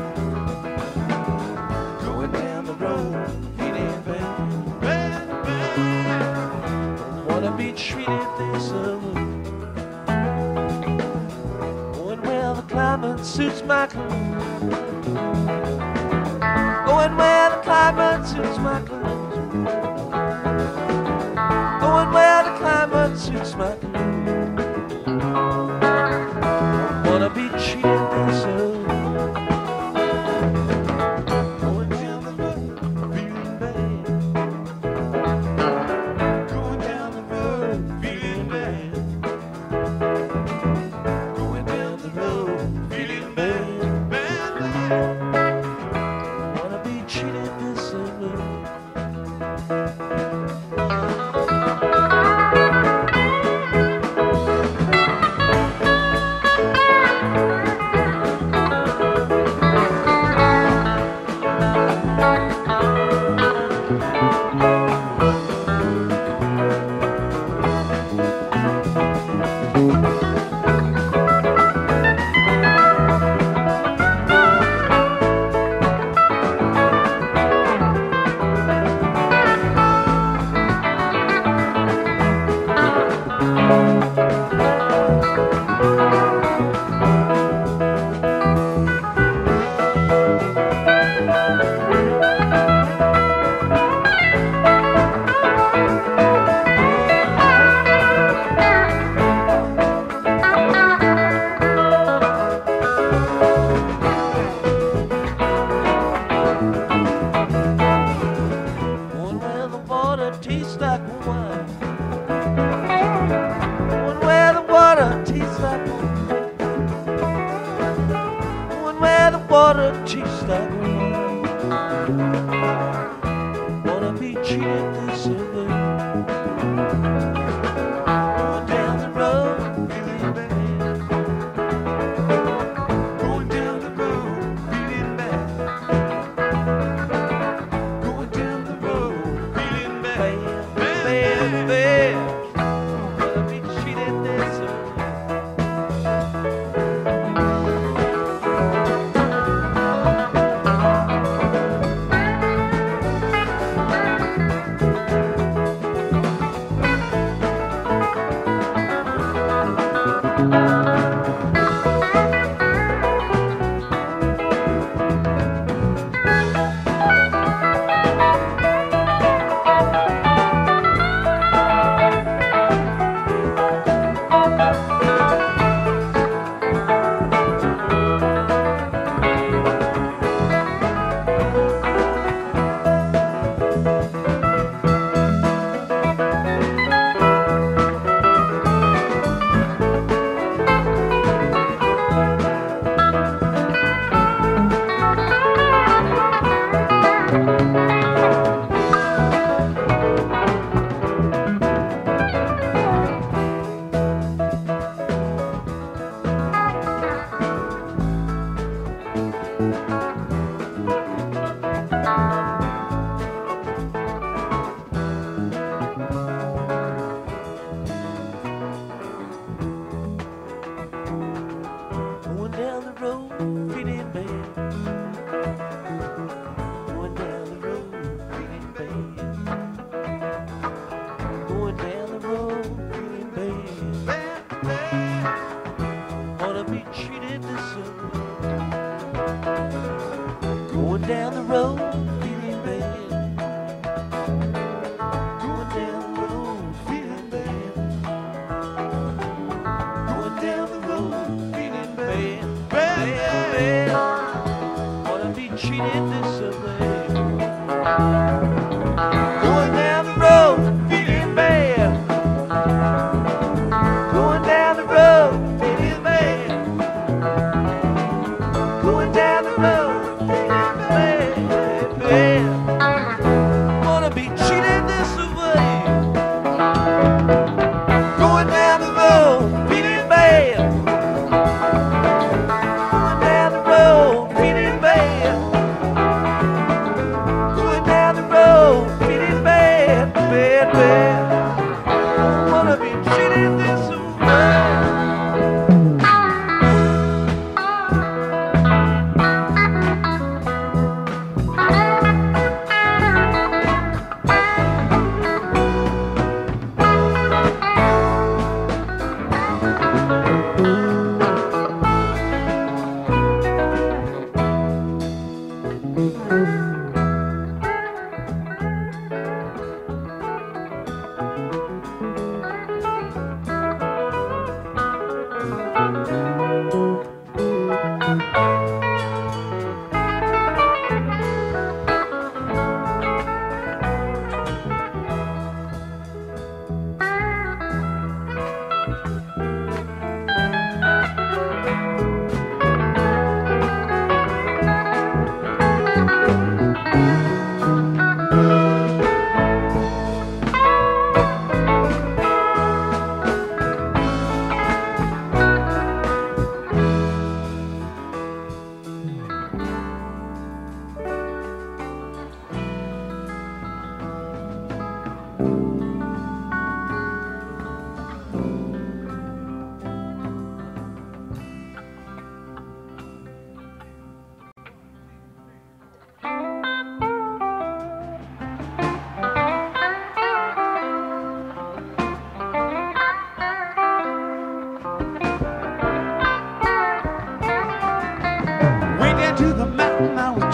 Going down the road, feeling bad. Bad, bad. Don't wanna be treated this way. Going where the climate suits my clothes. Going where the climate suits my clothes. Going where the climate suits my clothes. Don't wanna be treated this way. Going down the road, feeling bad. Going down the road, feeling bad. Going down the road, feeling bad. Bad, bad. Don't wanna be treated this way. Tastes like wine. One where the water tastes like wine. One where the water tastes like wine. Wanna be treated this way. Going down the road, feeling bad. Going down the road, feeling bad. Going down the road, feeling bad. Bad, bad. Wanna be treated this way. Going down the road, feeling bad. Going down the road, feeling bad. Going down the road, feeling bad. Wanna be treated this way. Going down the road, feeling bad. Going down the road, feeling bad. Going down the road, feeling bad. Bad, bad. Wanna be treated this way. Going down the road, feeling bad. Going down the road, feeling bad. Going down the road, feeling bad, bad. Wanna be treated this way. Going down the road, feeling bad. Going down the road, feeling bad.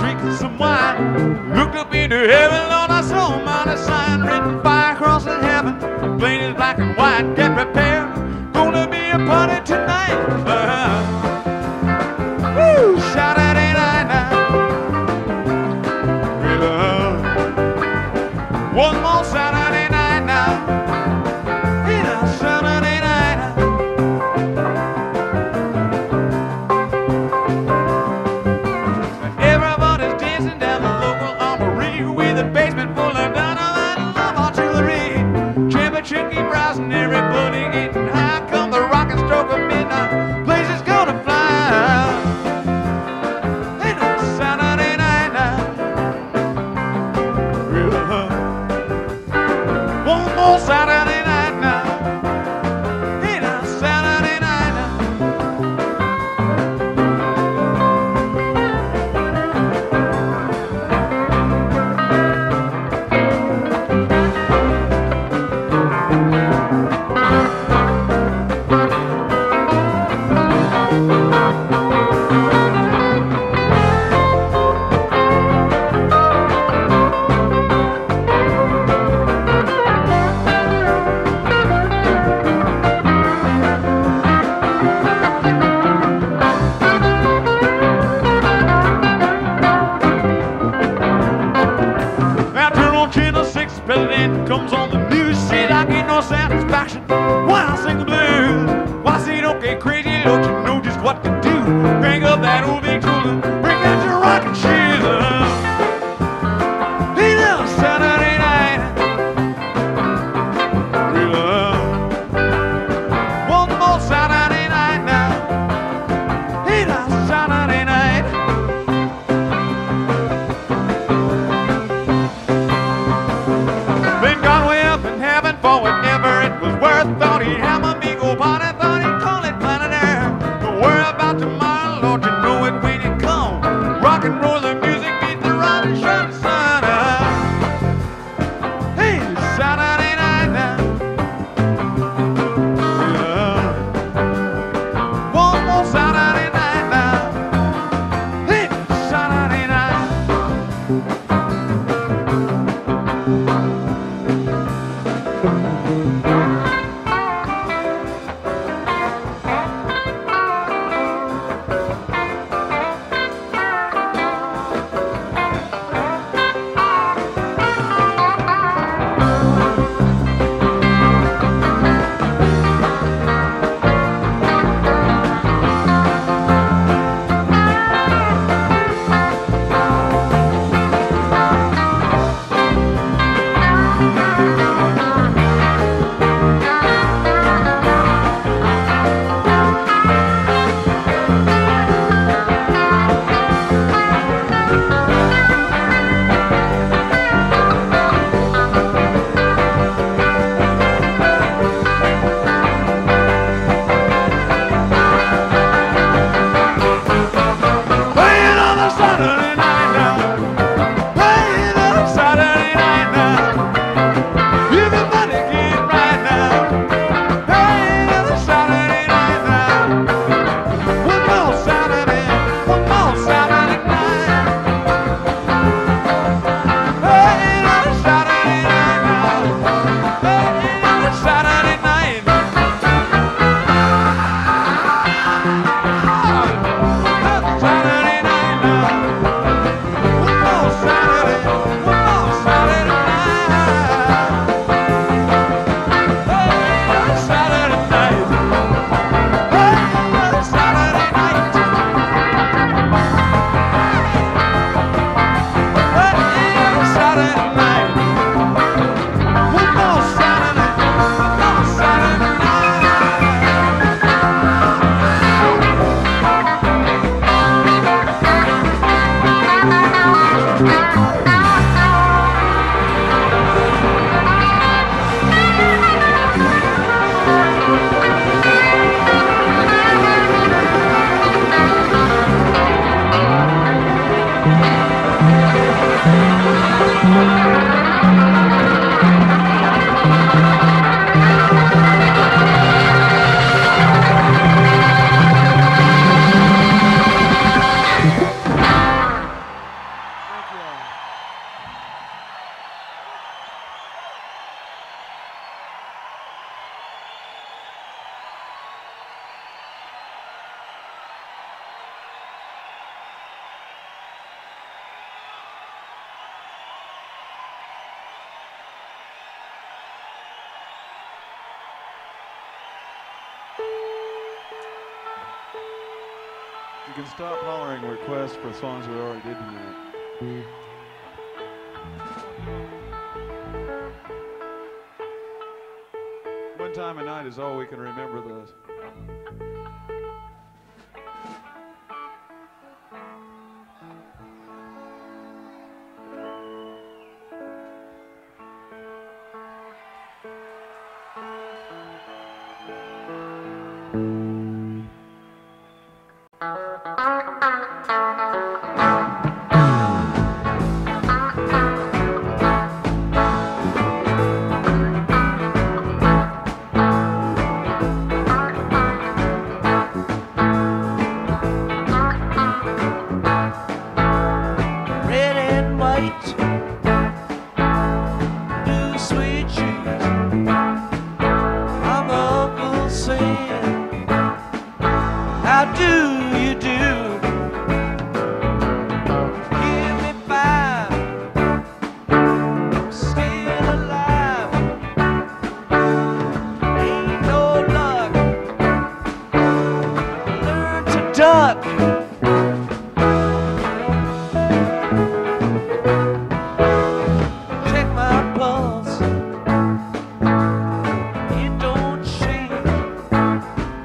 drinking some wine. Looked up into heaven, Lord, I saw a mighty sign written fire across the heaven, painted black and white. Get prepared, gonna be a party tonight. Woo! Saturday night now. One more Saturday night now. Hey, now, Saturday night now. Everybody's dancing down the local armory with a basement full of dynamite and love artillery. Temperature keep rising, everybody getting high. Come the rockin' stroke of midnight, place is gonna fly. Hey, now, Saturday night now. One more Saturday night now. Hey, now, Saturday night now. Now turn on channel 6, president comes on the news. Says I get no satisfaction when I sing the blues. Why say don't get crazy, don't you know just what to do? Crank up that old big tune, bring out your rockin' shoes. Hey now, Saturday night. One more Saturday night now. Hey now, Saturday night. Been gone way up in heaven for whatever it was worth. Thought You can stop hollering requests for songs we already did tonight. One time a night is all we can remember those. Red and white, new suede shoes. I'm Uncle Sam. How do you do? Give me five, I'm still alive. Ain't no luck, learn to duck. Check my pulse, it don't shake.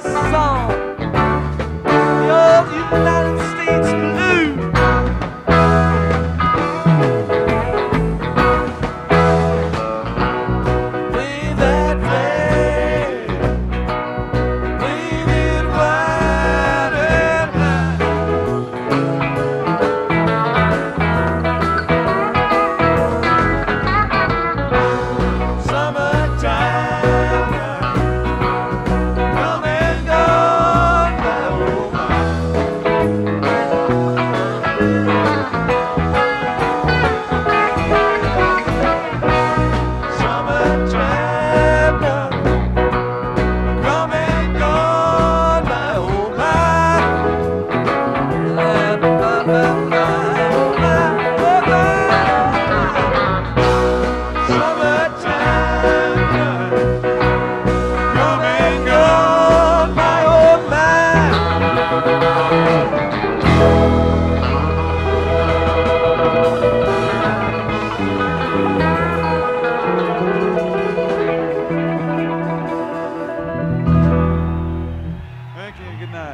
this song, the old United States blues. Play that flag, wave it wide and high. Summertime, come and gone, my oh my. Summertime, come and gone, my oh my. La, la, la, la, oh my, oh my. Summertime, come and gone, my oh my. Thank you. Good night.